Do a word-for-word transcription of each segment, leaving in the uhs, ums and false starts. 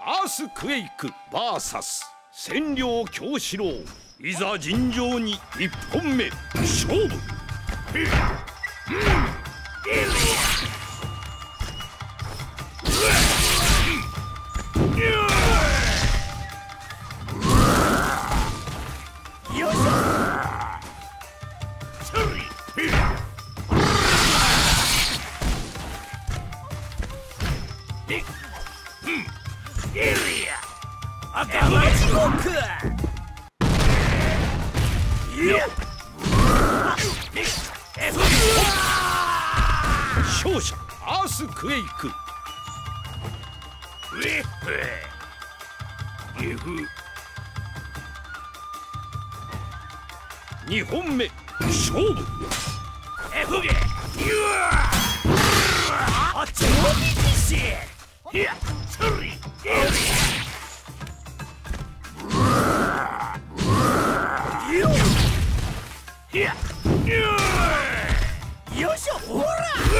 アースクエイク ブイエス 占領京四郎。いざ尋常に一本目勝負。 よいしょ。赤マジゴック。 勝者アースクエイク。にほんめ勝負。 あっちも撃し。よいしょ、ほら。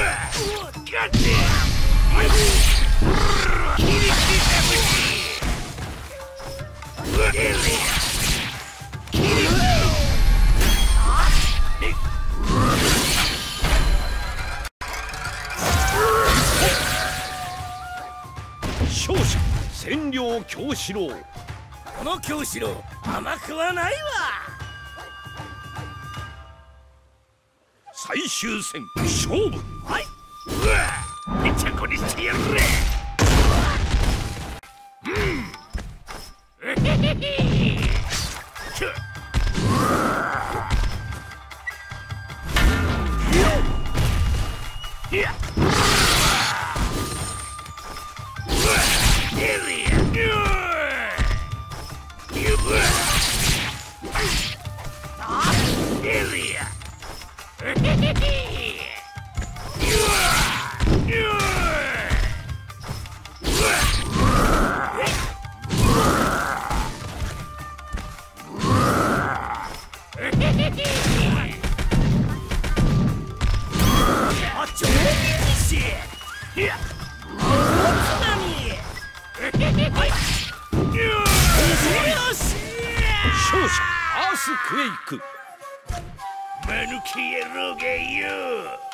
勝者占領京四郎。 この京四郎甘くはないわ。 最終戦勝負。 はい。うわ、めちゃこにしてやるぜ。うん。えへへへ。きゅ。いや。 勝者アースクエイク。 間抜け野郎がよ。